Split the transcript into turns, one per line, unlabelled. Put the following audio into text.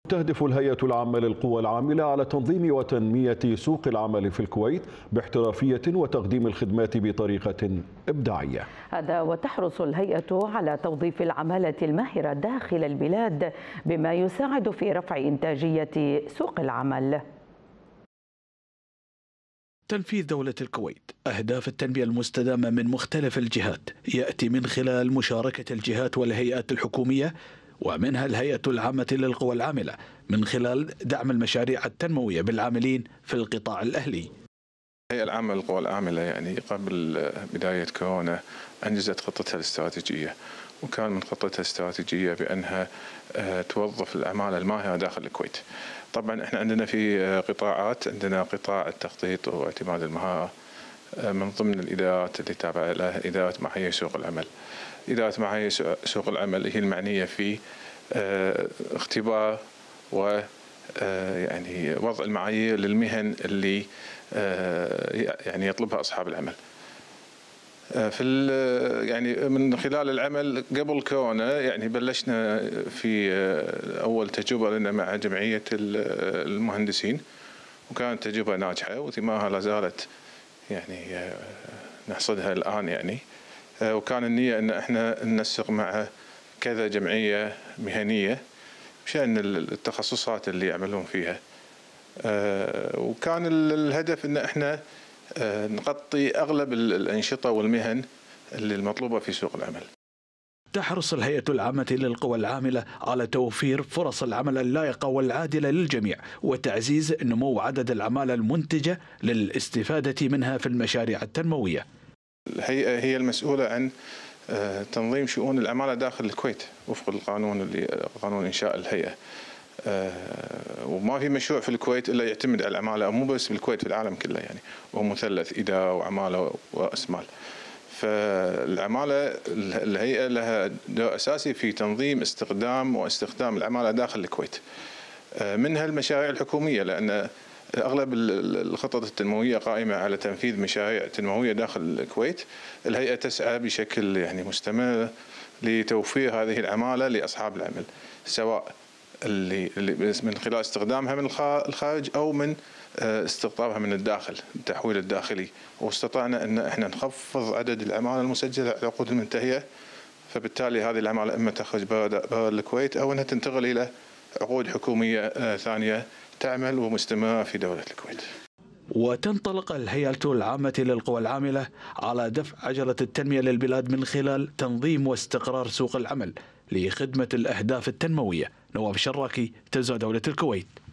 تهدف الهيئة العامة للقوى العاملة على تنظيم وتنمية سوق العمل في الكويت باحترافية وتقديم الخدمات بطريقة إبداعية.
هذا وتحرص الهيئة على توظيف العمالة الماهرة داخل البلاد بما يساعد في رفع إنتاجية سوق العمل.
تنفيذ دولة الكويت أهداف التنمية المستدامة من مختلف الجهات يأتي من خلال مشاركة الجهات والهيئات الحكومية ومنها الهيئة العامة للقوى العاملة من خلال دعم المشاريع التنموية بالعاملين في القطاع الأهلي.
الهيئة العامة للقوى العاملة قبل بداية كورونا أنجزت خطتها الاستراتيجية، وكان من خطتها الاستراتيجية بأنها توظف العمالة الماهرة داخل الكويت. طبعا احنا عندنا في قطاعات، عندنا قطاع التخطيط واعتماد المهارة من ضمن الإدارات اللي تابعة لها إدارة معايير سوق العمل. إدارة معايير سوق العمل هي المعنية في اختبار و يعني وضع المعايير للمهن اللي يعني يطلبها أصحاب العمل. في يعني من خلال العمل قبل كورونا يعني بلشنا في أول تجربة لنا مع جمعية المهندسين، وكانت تجربة ناجحة وثمارها لا زالت يعني نحصدها الآن يعني. وكان النية أن احنا ننسق مع كذا جمعية مهنية بشأن التخصصات اللي يعملون فيها، وكان الهدف أن احنا نغطي أغلب الأنشطة والمهن اللي المطلوبة في سوق العمل.
تحرص الهيئة العامة للقوى العاملة على توفير فرص العمل اللائقة والعادلة للجميع وتعزيز نمو عدد العمالة المنتجة للاستفادة منها في المشاريع التنموية.
الهيئة هي المسؤولة عن تنظيم شؤون العمالة داخل الكويت وفق القانون قانون إنشاء الهيئة. وما في مشروع في الكويت إلا يعتمد على العمالة، مو بس بالكويت، في العالم كله يعني، وهو مثلث إدارة وعمالة وأسمال. فالعمالة الهيئة لها دور أساسي في تنظيم استخدام واستخدام العمالة داخل الكويت، منها المشاريع الحكومية، لأن أغلب الخطط التنموية قائمة على تنفيذ مشاريع تنموية داخل الكويت. الهيئة تسعى بشكل يعني مستمر لتوفير هذه العمالة لأصحاب العمل، سواء اللي من خلال استخدامها من الخارج أو من استقطابها من الداخل، التحويل الداخلي. واستطعنا أن احنا نخفض عدد العمالة المسجلة على العقود المنتهية، فبالتالي هذه العمالة إما تخرج برا الكويت أو أنها تنتقل إلى عقود حكومية ثانية تعمل ومستمرة في دولة الكويت.
وتنطلق الهيئة العامة للقوى العاملة على دفع عجلة التنمية للبلاد من خلال تنظيم واستقرار سوق العمل لخدمة الأهداف التنموية. نواف شراكي، تلفزيون دولة الكويت.